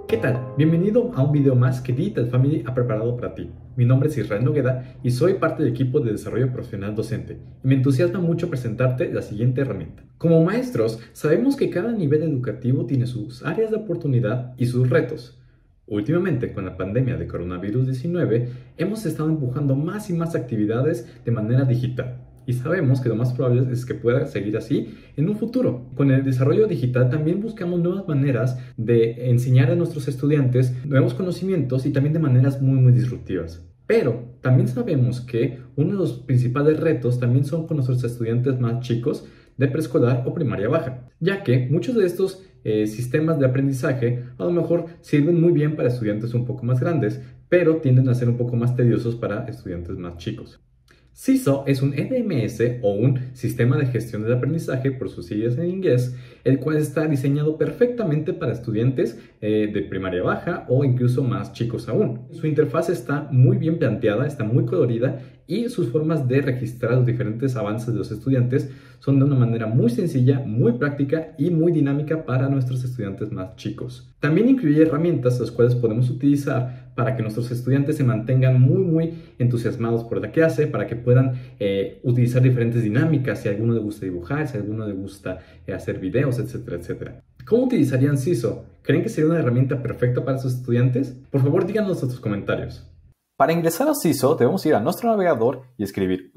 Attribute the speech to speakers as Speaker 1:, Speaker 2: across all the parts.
Speaker 1: ¿Qué tal? Bienvenido a un video más que Digital Family ha preparado para ti. Mi nombre es Israel Nogueda y soy parte del equipo de desarrollo profesional docente y me entusiasma mucho presentarte la siguiente herramienta. Como maestros, sabemos que cada nivel educativo tiene sus áreas de oportunidad y sus retos. Últimamente, con la pandemia de coronavirus 19, hemos estado empujando más y más actividades de manera digital. Y sabemos que lo más probable es que pueda seguir así en un futuro. Con el desarrollo digital también buscamos nuevas maneras de enseñar a nuestros estudiantes nuevos conocimientos y también de maneras muy disruptivas. Pero también sabemos que uno de los principales retos también son con nuestros estudiantes más chicos de preescolar o primaria baja, ya que muchos de estos sistemas de aprendizaje a lo mejor sirven muy bien para estudiantes un poco más grandes, pero tienden a ser un poco más tediosos para estudiantes más chicos. CISO es un EDMS o un sistema de gestión del aprendizaje por sus siglas en inglés, el cual está diseñado perfectamente para estudiantes de primaria baja o incluso más chicos aún. Su interfaz está muy bien planteada, está muy colorida y sus formas de registrar los diferentes avances de los estudiantes son de una manera muy sencilla, muy práctica y muy dinámica para nuestros estudiantes más chicos. También incluye herramientas las cuales podemos utilizar para que nuestros estudiantes se mantengan muy entusiasmados por la clase, para que puedan utilizar diferentes dinámicas, si a alguno le gusta dibujar, si a alguno le gusta hacer videos, etcétera, etcétera. ¿Cómo utilizarían CISO? ¿Creen que sería una herramienta perfecta para sus estudiantes? Por favor, díganos en sus comentarios.
Speaker 2: Para ingresar a CISO debemos ir a nuestro navegador y escribir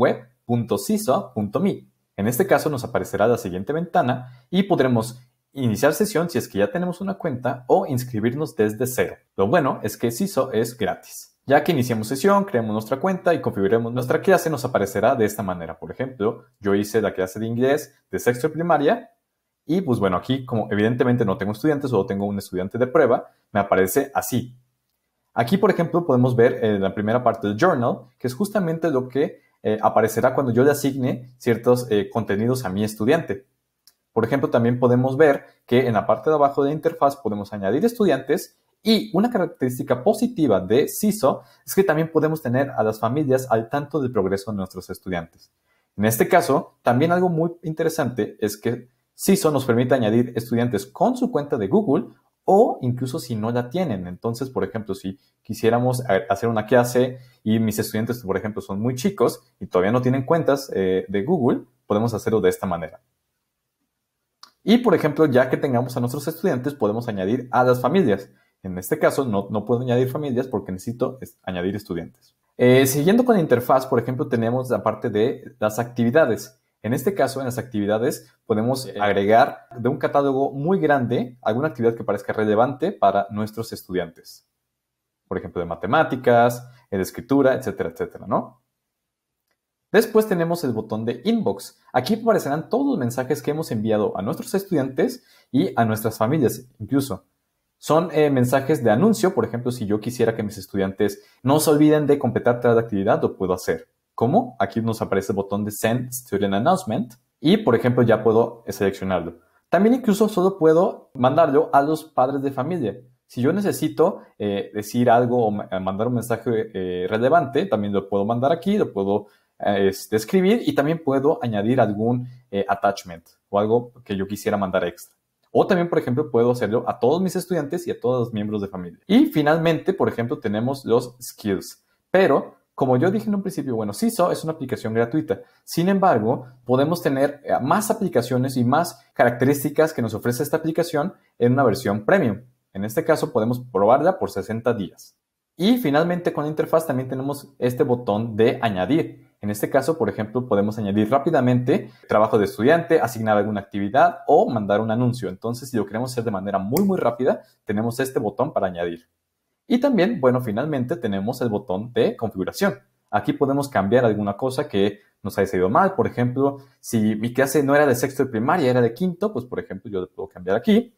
Speaker 2: web.ciso.me. En este caso nos aparecerá la siguiente ventana y podremos iniciar sesión si es que ya tenemos una cuenta o inscribirnos desde cero. Lo bueno es que CISO es gratis. Ya que iniciamos sesión, creamos nuestra cuenta y configuremos nuestra clase, nos aparecerá de esta manera. Por ejemplo, yo hice la clase de inglés de sexto de primaria y pues bueno, aquí como evidentemente no tengo estudiantes, solo tengo un estudiante de prueba, me aparece así. Aquí, por ejemplo, podemos ver en la primera parte del journal, que es justamente lo que aparecerá cuando yo le asigne ciertos contenidos a mi estudiante. Por ejemplo, también podemos ver que en la parte de abajo de la interfaz podemos añadir estudiantes y una característica positiva de CISO es que también podemos tener a las familias al tanto del progreso de nuestros estudiantes. En este caso, también algo muy interesante es que CISO nos permite añadir estudiantes con su cuenta de Google o incluso si no la tienen. Entonces, por ejemplo, si quisiéramos hacer una clase y mis estudiantes, por ejemplo, son muy chicos y todavía no tienen cuentas de Google, podemos hacerlo de esta manera. Y, por ejemplo, ya que tengamos a nuestros estudiantes, podemos añadir a las familias. En este caso, no puedo añadir familias porque necesito añadir estudiantes. Siguiendo con la interfaz, por ejemplo, tenemos la parte de las actividades. En este caso, en las actividades, podemos agregar de un catálogo muy grande alguna actividad que parezca relevante para nuestros estudiantes. Por ejemplo, de matemáticas, de escritura, etcétera, etcétera, ¿no? Después tenemos el botón de Inbox. Aquí aparecerán todos los mensajes que hemos enviado a nuestros estudiantes y a nuestras familias, incluso. Son mensajes de anuncio, por ejemplo, si yo quisiera que mis estudiantes no se olviden de completar cada actividad, lo puedo hacer. ¿Cómo? Aquí nos aparece el botón de Send Student Announcement y, por ejemplo, ya puedo seleccionarlo. También incluso solo puedo mandarlo a los padres de familia. Si yo necesito decir algo o mandar un mensaje relevante, también lo puedo mandar aquí, lo puedo escribir y también puedo añadir algún attachment o algo que yo quisiera mandar extra. O también, por ejemplo, puedo hacerlo a todos mis estudiantes y a todos los miembros de familia. Y finalmente, por ejemplo, tenemos los skills. Pero, como yo dije en un principio, bueno, CISO es una aplicación gratuita. Sin embargo, podemos tener más aplicaciones y más características que nos ofrece esta aplicación en una versión premium. En este caso, podemos probarla por 60 días. Y finalmente, con la interfaz también tenemos este botón de añadir. En este caso, por ejemplo, podemos añadir rápidamente trabajo de estudiante, asignar alguna actividad o mandar un anuncio. Entonces, si lo queremos hacer de manera muy rápida, tenemos este botón para añadir. Y también, bueno, finalmente tenemos el botón de configuración. Aquí podemos cambiar alguna cosa que nos haya salido mal. Por ejemplo, si mi clase no era de sexto de primaria, era de quinto, pues por ejemplo, yo le puedo cambiar aquí.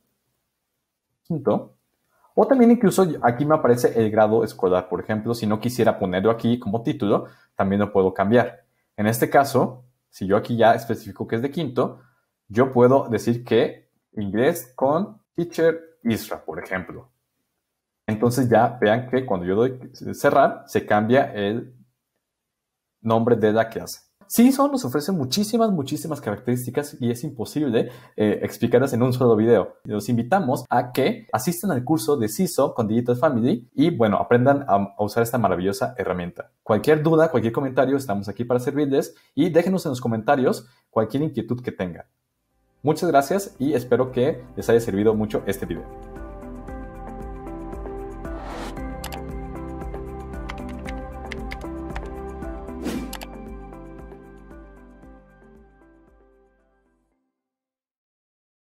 Speaker 2: Quinto. O también incluso aquí me aparece el grado escolar. Por ejemplo, si no quisiera ponerlo aquí como título, también lo puedo cambiar. En este caso, si yo aquí ya especifico que es de quinto, yo puedo decir que inglés con Teacher Isra, por ejemplo. Entonces ya vean que cuando yo doy cerrar, se cambia el nombre de la clase. CISO nos ofrece muchísimas características y es imposible explicarlas en un solo video. Los invitamos a que asistan al curso de CISO con Digital Family y, bueno, aprendan a usar esta maravillosa herramienta. Cualquier duda, cualquier comentario, estamos aquí para servirles y déjenos en los comentarios cualquier inquietud que tengan. Muchas gracias y espero que les haya servido mucho este video.